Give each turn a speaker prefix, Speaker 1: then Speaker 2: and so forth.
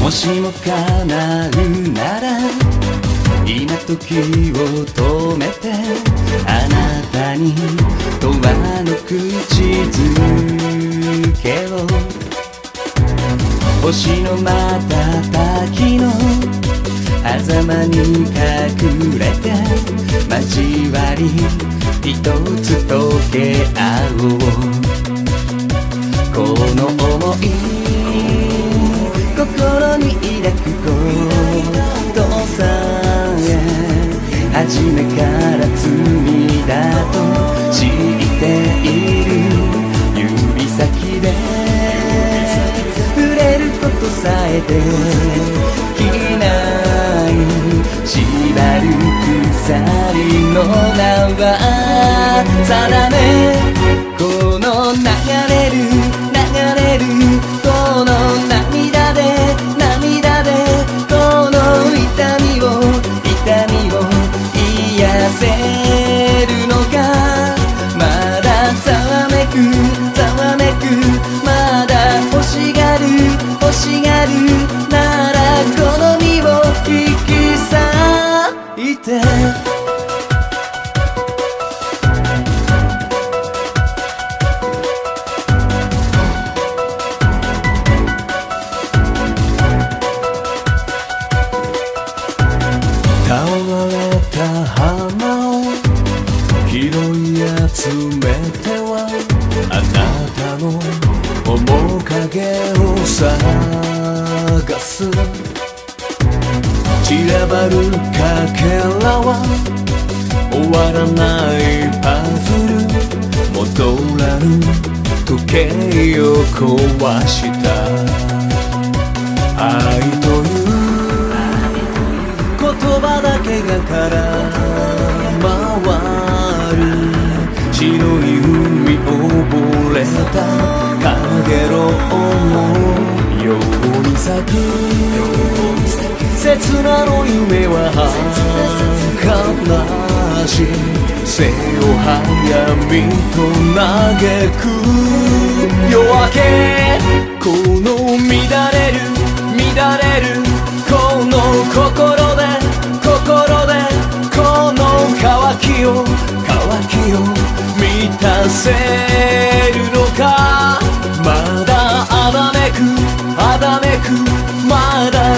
Speaker 1: もしも叶うなら今時を止めてあなたに永遠の口づけを星の瞬きの狭間に隠れて交わり一つ溶け合おうこの想い心に抱くことさえ初めから罪だと知っている指先で触れることさえできない縛る鎖の縄定めこの流れるこの涙でこの痛みを癒せるのかまだざわめくまだ欲しがるならこの身を引き裂いて倒れた花を拾い集めてはあなたの面影を探す散らばるかけらは終わらないパズル戻らぬ時計を壊した愛という言葉だけが空回る白い海溺れた影のように咲く刹那の夢は悲しい背を早みと嘆く夜明けこの乱れるこの心でこの渇きを満たせるのかまだあだめくまだ